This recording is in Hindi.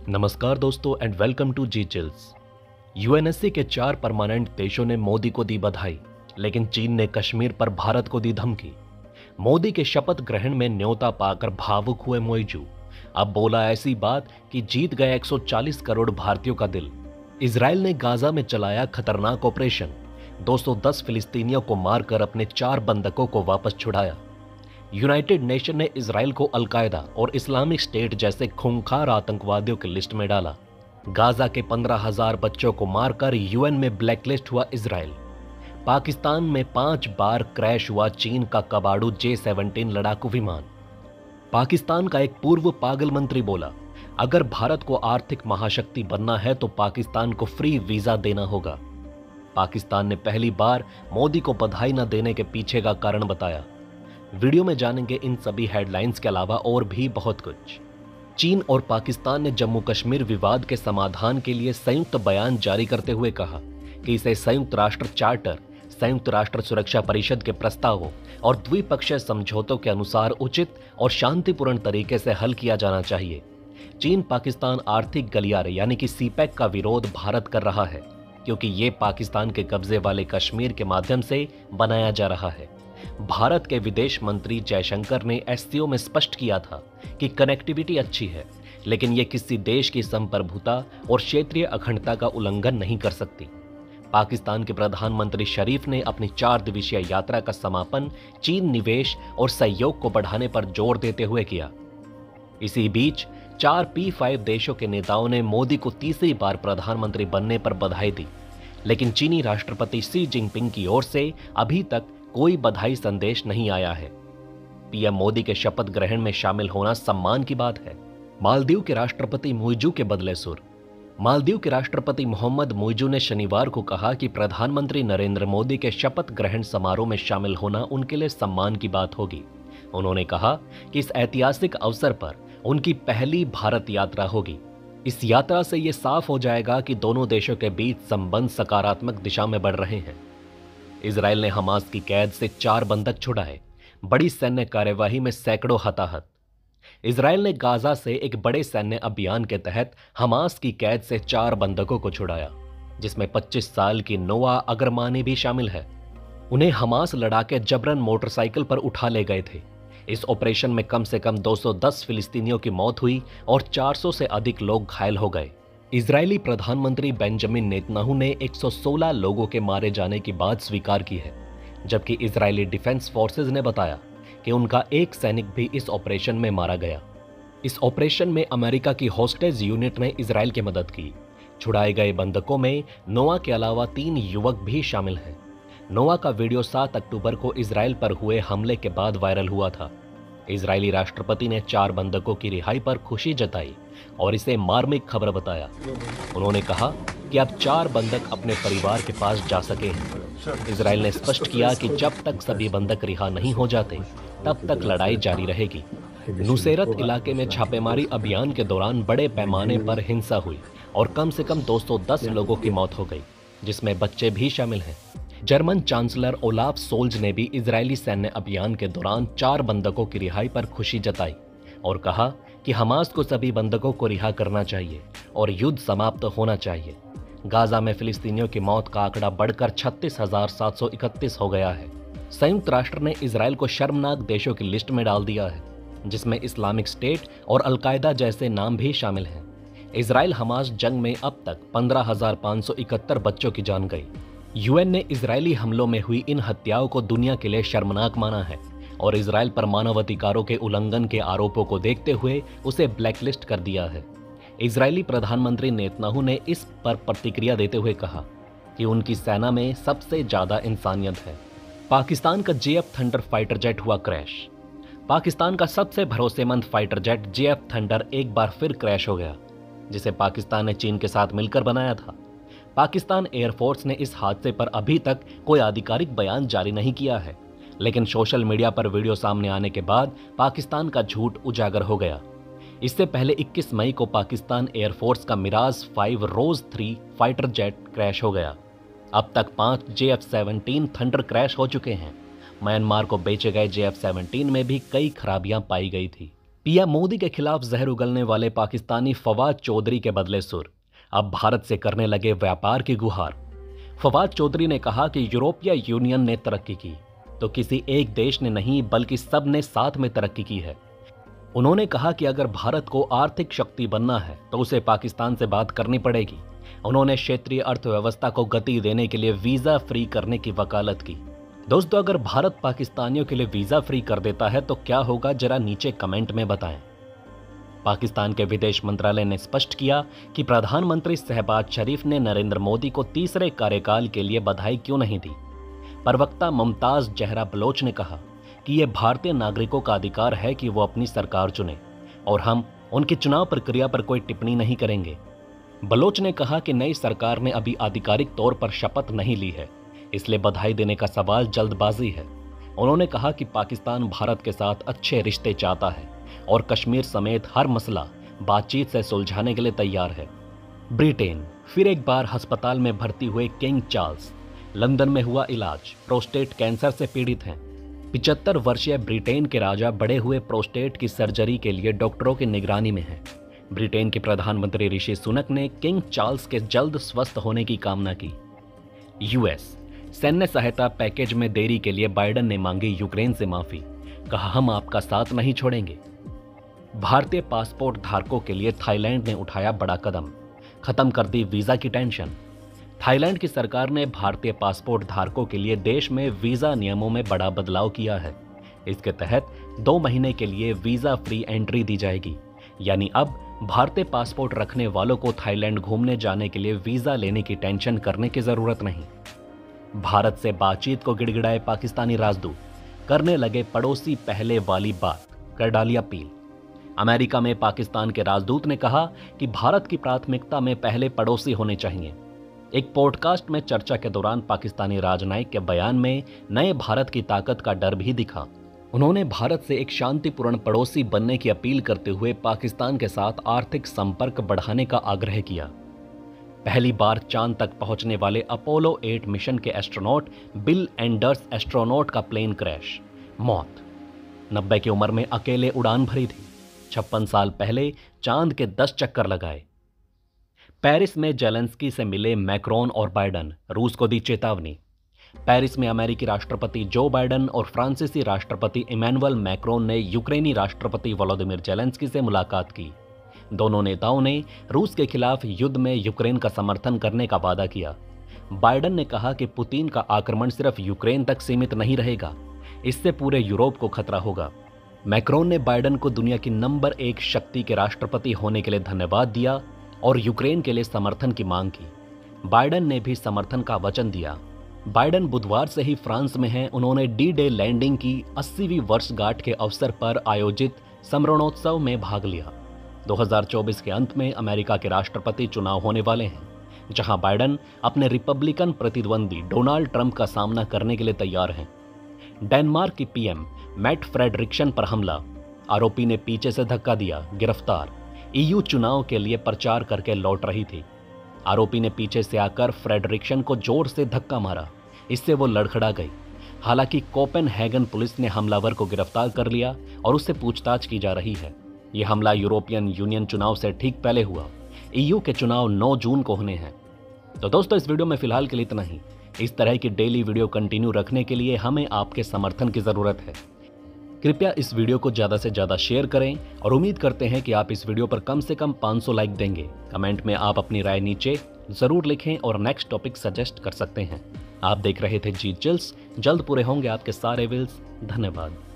नमस्कार दोस्तों and welcome to G chills. UNSC के 4 परमानेंट देशों ने मोदी को दी बधाई, लेकिन चीन ने कश्मीर पर भारत को दी धमकी। मोदी के शपथ ग्रहण में न्योता पाकर भावुक हुए मोइजू। अब बोला ऐसी बात कि जीत गया 140 करोड़ भारतीयों का दिल। इजराइल ने गाजा में चलाया खतरनाक ऑपरेशन। 210 फिलिस्तीनियों को मारकर अपने 4 बंधकों को वापस छुड़ाया। यूनाइटेड नेशन ने इजराइल को अलकायदा और इस्लामिक स्टेट जैसे खूंखार आतंकवादियों की लिस्ट में डाला। गाजा के 15,000 बच्चों को मारकर यूएन में ब्लैकलिस्ट हुआ इजराइल। पाकिस्तान में 5 बार क्रैश हुआ चीन का कबाड़ू J-17 लड़ाकू विमान। पाकिस्तान का एक पूर्व पागल मंत्री बोला, अगर भारत को आर्थिक महाशक्ति बनना है तो पाकिस्तान को फ्री वीजा देना होगा। पाकिस्तान ने पहली बार मोदी को बधाई न देने के पीछे का कारण बताया। वीडियो में जानेंगे इन सभी हेडलाइंस के अलावा और भी बहुत कुछ। चीन और पाकिस्तान ने जम्मू कश्मीर विवाद के समाधान के लिए संयुक्त बयान जारी करते हुए कहा कि इसे संयुक्त राष्ट्र चार्टर, संयुक्त राष्ट्र सुरक्षा परिषद के प्रस्तावों और द्विपक्षीय समझौतों के अनुसार उचित और शांतिपूर्ण तरीके से हल किया जाना चाहिए। चीन पाकिस्तान आर्थिक गलियारे यानी कि सीपैक का विरोध भारत कर रहा है, क्योंकि ये पाकिस्तान के कब्जे वाले कश्मीर के माध्यम से बनाया जा रहा है। भारत के विदेश मंत्री जयशंकर ने एससीओ में स्पष्ट किया था कि कनेक्टिविटी अच्छी है, लेकिन यह किसी देश की संप्रभुता और क्षेत्रीय अखंडता का उल्लंघन नहीं कर सकती। पाकिस्तान के प्रधानमंत्री शरीफ ने अपनी 4 दिवसीय यात्रा का समापन चीन निवेश और सहयोग को बढ़ाने पर जोर देते हुए किया। इसी बीच 4 P5 देशों के नेताओं ने मोदी को तीसरी बार प्रधानमंत्री बनने पर बधाई दी, लेकिन चीनी राष्ट्रपति शी जिनपिंग की ओर से अभी तक कोई बधाई संदेश नहीं आया है। पीएम मोदी के शपथ ग्रहण में शामिल होना सम्मान की बात है। मालदीव के राष्ट्रपति मुइजू के बदले सुर। मालदीव के राष्ट्रपति मोहम्मद मुइजू ने शनिवार को कहा कि प्रधानमंत्री नरेंद्र मोदी के शपथ ग्रहण समारोह में शामिल होना उनके लिए सम्मान की बात होगी। उन्होंने कहा कि इस ऐतिहासिक अवसर पर उनकी पहली भारत यात्रा होगी। इस यात्रा से यह साफ हो जाएगा कि दोनों देशों के बीच संबंध सकारात्मक दिशा में बढ़ रहे हैं। इजराइल ने हमास की कैद से 4 बंधक छुड़ाए। बड़ी सैन्य कार्यवाही में सैकड़ों हताहत। इजराइल ने गाजा से एक बड़े सैन्य अभियान के तहत हमास की कैद से 4 बंधकों को छुड़ाया, जिसमें 25 साल की नोआ अगरमानी भी शामिल है। उन्हें हमास लड़ाके जबरन मोटरसाइकिल पर उठा ले गए थे। इस ऑपरेशन में कम से कम 210 फिलिस्तीनियों की मौत हुई और 400 से अधिक लोग घायल हो गए। इजरायली प्रधानमंत्री बेंजामिन नेतन्याहू ने 116 लोगों के मारे जाने की बात स्वीकार की है, जबकि इजरायली डिफेंस फोर्सेज ने बताया कि उनका एक सैनिक भी इस ऑपरेशन में मारा गया। इस ऑपरेशन में अमेरिका की होस्टेज यूनिट ने इजराइल की मदद की। छुड़ाए गए बंधकों में नोआ के अलावा 3 युवक भी शामिल हैं। नोआ का वीडियो 7 अक्टूबर को इजराइल पर हुए हमले के बाद वायरल हुआ था। इजरायली राष्ट्रपति ने 4 बंधकों की रिहाई पर खुशी जताई और इसे मार्मिक खबर बताया। उन्होंने कहा कि अब 4 बंधक अपने परिवार के पास जा सके हैं। इजराइल ने स्पष्ट किया कि जब तक सभी बंधक रिहा नहीं हो जाते, तब तक लड़ाई जारी रहेगी। नुसेरत इलाके में छापेमारी अभियान के दौरान बड़े पैमाने पर हिंसा हुई और कम से कम 210 लोगों की मौत हो गई, जिसमें बच्चे भी शामिल हैं। जर्मन चांसलर ओलाफ सोल्ज ने भी इजरायली सैन्य अभियान के दौरान 4 बंधकों की रिहाई पर खुशी जताई और कहा कि हमास को सभी बंधकों को रिहा करना चाहिए और युद्ध समाप्त होना चाहिए। गाजा में फिलिस्तीनियों की मौत का आंकड़ा बढ़कर 36,731 हो गया है। संयुक्त राष्ट्र ने इजराइल को शर्मनाक देशों की लिस्ट में डाल दिया है, जिसमें इस्लामिक स्टेट और अलकायदा जैसे नाम भी शामिल हैं। इजराइल हमास जंग में अब तक 15,571 बच्चों की जान गई। यूएन ने इजरायली हमलों में हुई इन हत्याओं को दुनिया के लिए शर्मनाक माना है और इजराइल पर मानवाधिकारों के उल्लंघन के आरोपों को देखते हुए उसे ब्लैकलिस्ट कर दिया है। इजरायली प्रधानमंत्री नेतन्याहू ने इस पर प्रतिक्रिया देते हुए कहा कि उनकी सेना में सबसे ज्यादा इंसानियत है। पाकिस्तान का JF थंडर फाइटर जेट हुआ क्रैश। पाकिस्तान का सबसे भरोसेमंद फाइटर जेट JF थंडर एक बार फिर क्रैश हो गया, जिसे पाकिस्तान ने चीन के साथ मिलकर बनाया था। पाकिस्तान एयरफोर्स ने इस हादसे पर अभी तक कोई आधिकारिक बयान जारी नहीं किया है, लेकिन सोशल मीडिया पर वीडियो सामने आने के बाद पाकिस्तान का झूठ उजागर हो गया। इससे पहले 21 मई को पाकिस्तान एयरफोर्स का Mirage 5 Rose 3 fighter jet crash हो गया। अब तक 5 JF-17 थंडर क्रैश हो चुके हैं। म्यांमार को बेचे गए JF-17 में भी कई खराबियां पाई गई थी। पीएम मोदी के खिलाफ जहर उगलने वाले पाकिस्तानी फवाद चौधरी के बदले सुर, अब भारत से करने लगे व्यापार की गुहार। फवाद चौधरी ने कहा कि यूरोपीय यूनियन ने तरक्की की तो किसी एक देश ने नहीं बल्कि सब ने साथ में तरक्की की है। उन्होंने कहा कि अगर भारत को आर्थिक शक्ति बनना है तो उसे पाकिस्तान से बात करनी पड़ेगी। उन्होंने क्षेत्रीय अर्थव्यवस्था को गति देने के लिए वीजा फ्री करने की वकालत की। दोस्तों, अगर भारत पाकिस्तानियों के लिए वीजा फ्री कर देता है तो क्या होगा, जरा नीचे कमेंट में बताएं। पाकिस्तान के विदेश मंत्रालय ने स्पष्ट किया कि प्रधानमंत्री शहबाज शरीफ ने नरेंद्र मोदी को तीसरे कार्यकाल के लिए बधाई क्यों नहीं दी। प्रवक्ता मुमताज जहरा बलोच ने कहा कि यह भारतीय नागरिकों का अधिकार है कि वो अपनी सरकार चुने और हम उनकी चुनाव प्रक्रिया पर कोई टिप्पणी नहीं करेंगे। बलोच ने कहा कि नई सरकार ने अभी आधिकारिक तौर पर शपथ नहीं ली है, इसलिए बधाई देने का सवाल जल्दबाजी है। उन्होंने कहा कि पाकिस्तान भारत के साथ अच्छे रिश्ते चाहता है और कश्मीर समेत हर मसला बातचीत से सुलझाने के लिए तैयार है। ब्रिटेन, फिर एक बार अस्पताल में भर्ती हुए किंग चार्ल्स, लंदन में हुआ इलाज, प्रोस्टेट कैंसर से पीड़ित हैं। 75 वर्षीय ब्रिटेन के राजा बढ़े हुए प्रोस्टेट की सर्जरी के लिए डॉक्टरों की निगरानी में हैं। ब्रिटेन के प्रधानमंत्री ऋषि सुनक ने किंग चार्ल्स के जल्द स्वस्थ होने की कामना की। यूएस, सैन्य सहायता पैकेज में देरी के लिए बाइडेन ने मांगी यूक्रेन से माफी, कहा हम आपका साथ नहीं छोड़ेंगे। भारतीय पासपोर्ट धारकों के लिए थाईलैंड ने उठाया बड़ा कदम, खत्म कर दी वीजा की टेंशन। थाईलैंड की सरकार ने भारतीय पासपोर्ट धारकों के लिए देश में वीजा नियमों में बड़ा बदलाव किया है। इसके तहत 2 महीने के लिए वीजा फ्री एंट्री दी जाएगी, यानी अब भारतीय पासपोर्ट रखने वालों को थाईलैंड घूमने जाने के लिए वीजा लेने की टेंशन करने की जरूरत नहीं। भारत से बातचीत को गिड़गिड़ाए पाकिस्तानी राजदूत, करने लगे पड़ोसी पहले वाली बात, कर डाली अपील। अमेरिका में पाकिस्तान के राजदूत ने कहा कि भारत की प्राथमिकता में पहले पड़ोसी होने चाहिए। एक पॉडकास्ट में चर्चा के दौरान पाकिस्तानी राजनयिक के बयान में नए भारत की ताकत का डर भी दिखा। उन्होंने भारत से एक शांतिपूर्ण पड़ोसी बनने की अपील करते हुए पाकिस्तान के साथ आर्थिक संपर्क बढ़ाने का आग्रह किया। पहली बार चांद तक पहुंचने वाले अपोलो 8 मिशन के एस्ट्रोनॉट बिल एंडर्स एस्ट्रोनॉट का प्लेन क्रैश, मौत। 90 की उम्र में अकेले उड़ान भरी थी। 56 साल पहले चांद के 10 चक्कर लगाए। पेरिस में जेलेंस्की से मिले मैक्रोन और बाइडेन, रूस को दी चेतावनी। पेरिस में अमेरिकी राष्ट्रपति जो बाइडेन और फ्रांसीसी राष्ट्रपति इमैनुअल मैक्रोन ने यूक्रेनी राष्ट्रपति वोलोदिमिर जेलेंस्की से मुलाकात की। दोनों नेताओं ने रूस के खिलाफ युद्ध में यूक्रेन का समर्थन करने का वादा किया। बाइडेन ने कहा कि पुतिन का आक्रमण सिर्फ यूक्रेन तक सीमित नहीं रहेगा, इससे पूरे यूरोप को खतरा होगा। मैक्रोन ने बाइडेन को दुनिया की नंबर 1 शक्ति के राष्ट्रपति होने के लिए धन्यवाद दिया और यूक्रेन के लिए समर्थन की मांग की। बाइडेन ने भी समर्थन का वचन दिया। बाइडेन बुधवार से ही फ्रांस में हैं। उन्होंने डी-डे लैंडिंग की 80वीं वर्षगांठ के अवसर पर आयोजित स्मरणोत्सव में भाग लिया। 2024 के अंत में अमेरिका के राष्ट्रपति चुनाव होने वाले हैं, जहां बाइडेन अपने रिपब्लिकन प्रतिद्वंदी डोनाल्ड ट्रंप का सामना करने के लिए तैयार हैं। डेनमार्क की पीएम मैट फ्रेडरिक्सन पर हमला, आरोपी ने पीछे से धक्का दिया, गिरफ्तार। ईयू चुनाव के लिए प्रचार करके लौट रही थी। आरोपी ने पीछे से आकर फ्रेडरिक्सन को जोर से धक्का मारा, इससे वो लड़खड़ा गई। हालांकि कोपेनहेगन पुलिस ने हमलावर को गिरफ्तार कर लिया और उससे पूछताछ की जा रही है। यह हमला यूरोपियन यूनियन चुनाव से ठीक पहले हुआ। ईयू के चुनाव 9 जून को होने हैं। तो दोस्तों, इस वीडियो में फिलहाल के लिए इतना ही। इस तरह की डेली वीडियो कंटिन्यू रखने के लिए हमें आपके समर्थन की जरूरत है। कृपया इस वीडियो को ज़्यादा से ज़्यादा शेयर करें और उम्मीद करते हैं कि आप इस वीडियो पर कम से कम 500 लाइक देंगे। कमेंट में आप अपनी राय नीचे ज़रूर लिखें और नेक्स्ट टॉपिक सजेस्ट कर सकते हैं। आप देख रहे थे जी चिल्स। जल्द पूरे होंगे आपके सारे विल्स। धन्यवाद।